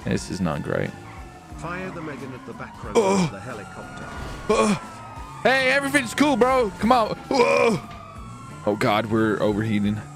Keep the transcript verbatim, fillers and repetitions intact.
This is not great. Fire the Megan at the back row Oh. of the helicopter. Oh. Hey, everything's cool, bro. Come on. Whoa. Oh God, we're overheating.